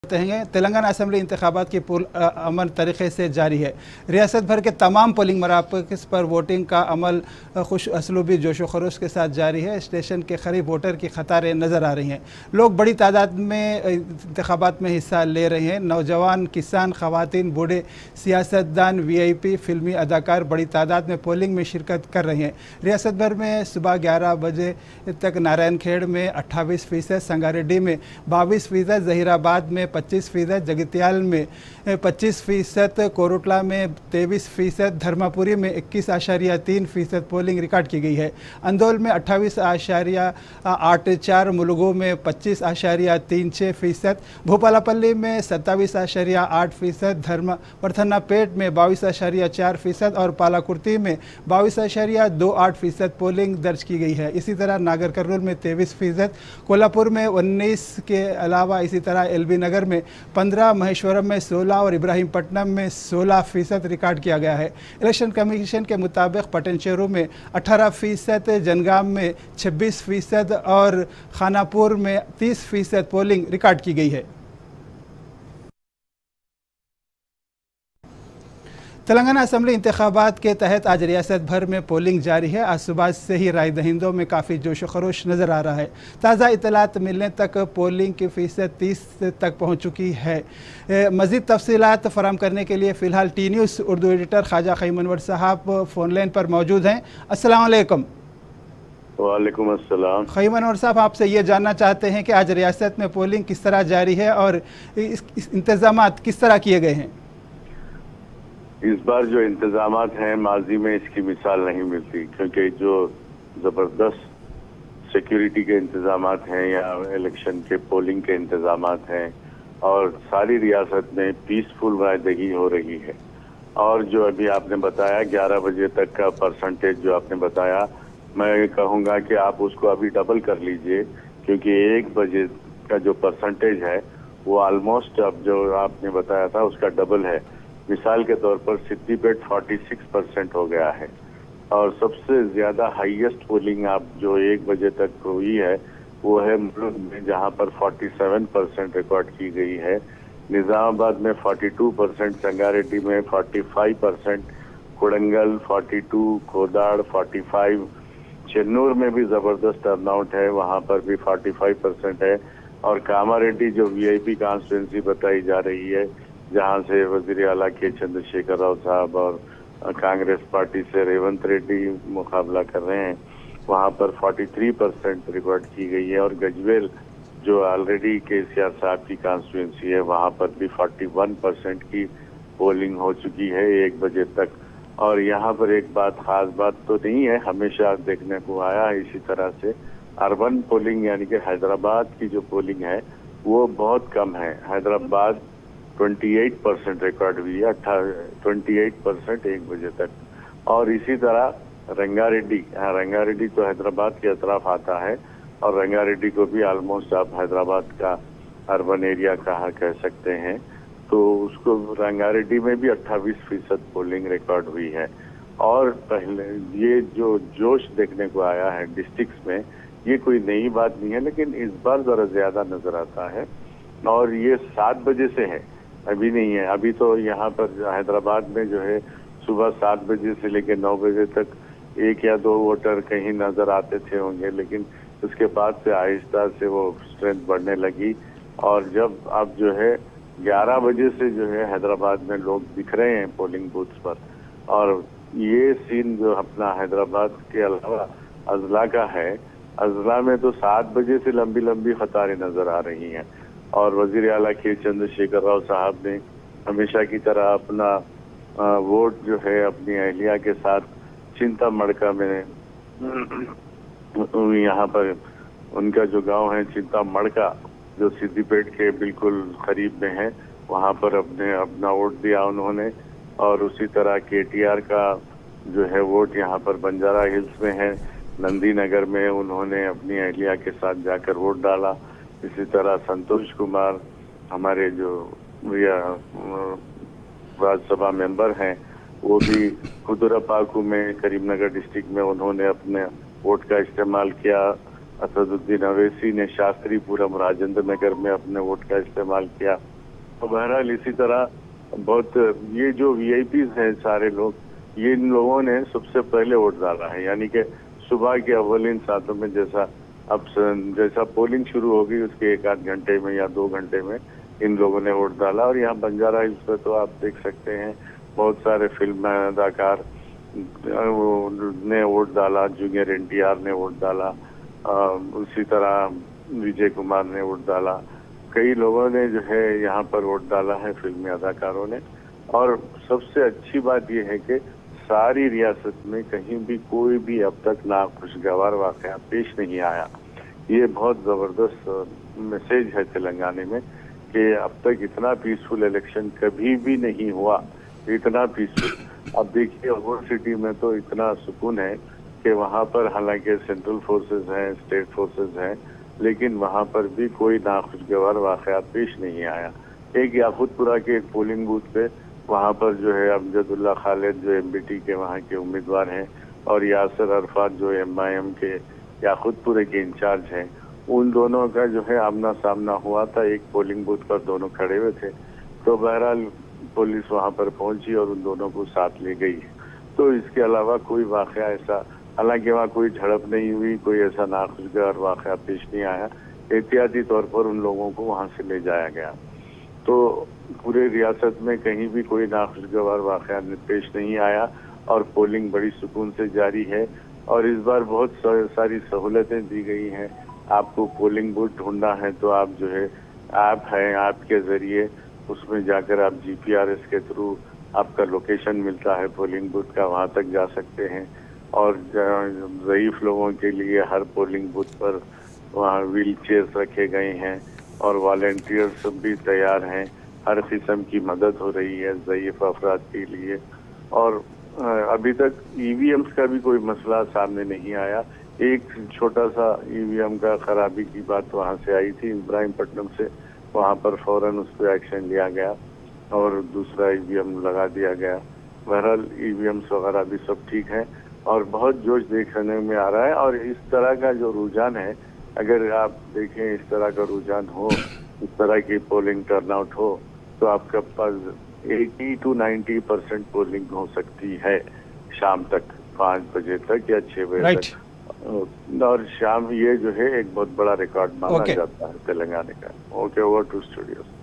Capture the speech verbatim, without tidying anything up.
हैं। तेलंगाना असम्बली इंतखाबात की पुर अमल तरीके से जारी है। रियासत भर के तमाम पोलिंग मराकज़ पर वोटिंग का अमल खुश असलूबी जोशो खरोश के साथ जारी है। स्टेशन के करीब वोटर की कतारें नज़र आ रही हैं। लोग बड़ी तादाद में इंतखाबात में हिस्सा ले रहे हैं। नौजवान, किसान, खवातीन, बूढ़े, सियासतदान, वी आई पी, फिल्मी अदाकार बड़ी तादाद में पोलिंग में शिरकत कर रहे हैं। रियासत भर में सुबह ग्यारह बजे तक नारायण खेड़ में अट्ठाईस फ़ीसद, संगारेड्डी में बाईस फ़ीसद, जहीराबाद में पच्चीस फ़ीसद, जगित्याल में पच्चीस फ़ीसद, कोरुटला में तेईस फ़ीसद, धर्मापुरी में इक्कीस आशारिया तीन फ़ीसद पोलिंग रिकॉर्ड की गई है। अंदौल में अट्ठाईस आशारिया आठ चार, मुलुगु में पच्चीस आशारिया तीन छः फ़ीसद, भूपालापल्ली में सत्ताईस आशारिया आठ फ़ीसद, धर्म वर्धन्नापेट में बाईस आशारिया चार फ़ीसद और पालाकुर्ती में बाईस आशारिया दो आठ फ़ीसद पोलिंग दर्ज की गई है। इसी तरह नागर कर्नूल में तेईस फ़ीसद, कोल्हापुर में उन्नीस के अलावा इसी तरह एल बी नगर में पंद्रह, महेश्वरम में सोलह और इब्राहिमपट्टनम में सोलह फ़ीसद रिकॉर्ड किया गया है। इलेक्शन कमीशन के मुताबिक पटनचेरू में अठारह फ़ीसद, जनगाम में छब्बीस फ़ीसद और खानापुर में तीस फ़ीसद पोलिंग रिकॉर्ड की गई है। तेलंगाना असम्बली इंतखाबात के तहत आज रियासत भर में पोलिंग जारी है। आज सुबह से ही राय दहिंदों में काफ़ी जोश खरोश नज़र आ रहा है। ताज़ा इतलात मिलने तक पोलिंग की फ़ीसद तीस तक पहुंच चुकी है। मज़ीद तफसीलात फराम करने के लिए फ़िलहाल T news Urdu editor Khwaja Khayyum Anwar Sahab phone line पर मौजूद हैं। अस्सलाम वालेकुम। वालेकुम अस्सलाम। ख़य्यूम अनवर साहब, आपसे ये जानना चाहते हैं कि आज रियासत में पोलिंग किस तरह जारी है और इस, इस इंतज़ामात किस तरह किए गए हैं? इस बार जो इंतजामात हैं माजी में इसकी मिसाल नहीं मिलती, क्योंकि जो ज़बरदस्त सिक्योरिटी के इंतजामात हैं या इलेक्शन के पोलिंग के इंतजामात हैं और सारी रियासत में पीसफुल रायदही हो रही है। और जो अभी आपने बताया ग्यारह बजे तक का परसेंटेज जो आपने बताया, मैं कहूँगा कि आप उसको अभी डबल कर लीजिए, क्योंकि एक बजे का जो परसेंटेज है वो ऑलमोस्ट अब जो आपने बताया था उसका डबल है। मिसाल के तौर पर सिद्दीपेट छियालीस परसेंट हो गया है और सबसे ज्यादा हाईएस्ट पोलिंग आप जो एक बजे तक हुई है वो है मुलुगु में, जहां पर सैंतालीस परसेंट रिकॉर्ड की गई है। निजामाबाद में बयालीस परसेंट, संगारेड्डी में पैंतालीस परसेंट, कोडंगल बयालीस, खोदाड़ पैंतालीस, चेन्नूर में भी जबरदस्त टर्नआउट है, वहां पर भी पैंतालीस परसेंट है। और कामारेड्डी जो वी आई पी कॉन्स्टिट्यूंसी बताई जा रही है, जहां से वजीर आला के चंद्रशेखर राव साहब और कांग्रेस पार्टी से रेवंत रेड्डी मुकाबला कर रहे हैं, वहां पर तैंतालीस परसेंट रिकॉर्ड की गई है। और गजवेल जो ऑलरेडी के सी आर साहब की कॉन्स्टिट्यूंसी है, वहां पर भी इकतालीस परसेंट की पोलिंग हो चुकी है एक बजे तक। और यहाँ पर एक बात, खास बात तो नहीं है, हमेशा देखने को आया है इसी तरह से, अर्बन पोलिंग यानी कि हैदराबाद की जो पोलिंग है वो बहुत कम है। हैदराबाद अट्ठाईस परसेंट रिकॉर्ड हुई है, अट्ठाईस परसेंट एक बजे तक। और इसी तरह रंगारेड्डी, हाँ रंगारेड्डी तो हैदराबाद के अतराफ आता है और रंगारेड्डी को भी ऑलमोस्ट आप हैदराबाद का अर्बन एरिया कहा कह सकते हैं, तो उसको रंगारेड्डी में भी अट्ठाईस फीसद पोलिंग रिकॉर्ड हुई है। और पहले ये जो जोश देखने को आया है डिस्ट्रिक्ट में, ये कोई नई बात नहीं है, लेकिन इस बार जरा ज्यादा नजर आता है। और ये सात बजे से है, अभी नहीं है। अभी तो यहाँ पर हैदराबाद में जो है सुबह सात बजे से लेकर नौ बजे तक एक या दो वोटर कहीं नजर आते थे होंगे, लेकिन उसके बाद से आहिस्ता से वो स्ट्रेंथ बढ़ने लगी। और जब अब जो है ग्यारह बजे से जो है हैदराबाद में लोग दिख रहे हैं पोलिंग बूथ्स पर, और ये सीन जो अपना हैदराबाद के अलावा अजला का है, अजला में तो सात बजे से लंबी लंबी कतारें नजर आ रही हैं। और वजीर आला के चंद्रशेखर राव साहब ने हमेशा की तरह अपना आ, वोट जो है अपनी अहलिया के साथ चिंता मड़का में, यहाँ पर उनका जो गांव है चिंता मड़का, जो सिद्दीपेट के बिल्कुल करीब में है, वहाँ पर अपने अपना वोट दिया उन्होंने। और उसी तरह के टी आर का जो है वोट यहाँ पर बंजारा हिल्स में है, नंदी नगर में उन्होंने अपनी अहलिया के साथ जाकर वोट डाला। इसी तरह संतोष कुमार हमारे जो राज्यसभा मेंबर हैं, वो भी खुदुरापाकू में करीमनगर डिस्ट्रिक्ट में उन्होंने अपने वोट का इस्तेमाल किया। असदुद्दीन अवैसी ने शास्त्रीपुरम राजेंद्र नगर में अपने वोट का इस्तेमाल किया। तो बहरहाल इसी तरह बहुत ये जो वीआईपीज हैं सारे लोग, ये इन लोगों ने सबसे पहले वोट डाला है, यानी कि सुबह के अव्वलीन सातों में जैसा अब जैसा पोलिंग शुरू होगी उसके एक आध घंटे में या दो घंटे में इन लोगों ने वोट डाला। और यहाँ बंजारा हिल्स पे तो आप देख सकते हैं बहुत सारे फिल्म अदाकार ने वोट डाला, जूनियर एनटीआर ने वोट डाला, उसी तरह विजय कुमार ने वोट डाला, कई लोगों ने जो है यहाँ पर वोट डाला है, फिल्मी अदाकारों ने। और सबसे अच्छी बात यह है कि सारी रियासत में कहीं भी कोई भी अब तक नाखुशगवार वाकया पेश नहीं आया। ये बहुत जबरदस्त मैसेज है तेलंगाना में कि अब तक इतना पीसफुल इलेक्शन कभी भी नहीं हुआ, इतना पीसफुल। अब देखिए अवोर सिटी में तो इतना सुकून है कि वहाँ पर हालांकि सेंट्रल फोर्सेस हैं, स्टेट फोर्सेस हैं, लेकिन वहाँ पर भी कोई नाखुशगवार वाकया पेश नहीं आया। एक याकूतपुरा के एक पोलिंग बूथ पे वहाँ पर जो है अमजदुल्ला खालिद जो एमबीटी के वहाँ के उम्मीदवार हैं और यासर अरफात जो एमआईएम के याकूतपुरे के इंचार्ज हैं, उन दोनों का जो है आमना सामना हुआ था, एक पोलिंग बूथ पर दोनों खड़े हुए थे। तो बहरहाल पुलिस वहाँ पर पहुंची और उन दोनों को साथ ले गई। तो इसके अलावा कोई वाकया ऐसा, हालांकि वहाँ कोई झड़प नहीं हुई, कोई ऐसा नाखुशगवार वाकया पेश नहीं आया। एहतियाती तौर पर उन लोगों को वहाँ से ले जाया गया। तो पूरे रियासत में कहीं भी कोई नाखुशगवार वाकया पेश नहीं आया और पोलिंग बड़ी सुकून से जारी है। और इस बार बहुत सारी सहूलतें दी गई हैं। आपको पोलिंग बूथ ढूंढना है तो आप जो है ऐप है, ऐप के जरिए उसमें जाकर आप जीपीआरएस के थ्रू आपका लोकेशन मिलता है पोलिंग बूथ का, वहां तक जा सकते हैं। और ज़ईफ लोगों के लिए हर पोलिंग बूथ पर वहाँ व्हील चेयर्स रखे गए हैं और वॉलेंटियर्स भी तैयार हैं। हर किस्म की मदद हो रही है ज़ईफ अफराद के लिए। और अभी तक ईवीएम्स का भी कोई मसला सामने नहीं आया। एक छोटा सा ईवीएम का खराबी की बात वहाँ से आई थी इब्राहिमपट्टनम से, वहाँ पर फौरन उस पर एक्शन लिया गया और दूसरा ईवीएम लगा दिया गया। बहरहाल ईवीएम्स वगैरह भी सब ठीक है और बहुत जोश देखने में आ रहा है। और इस तरह का जो रुझान है, अगर आप देखें इस तरह का रुझान हो, इस तरह की पोलिंग टर्नआउट हो, तो आपके पास अस्सी टू नब्बे परसेंट पोलिंग हो सकती है शाम तक, पाँच बजे तक या छह बजे right. तक। और शाम ये जो है एक बहुत बड़ा रिकॉर्ड माना okay. जाता है तेलंगाना का। Okay, over to studio.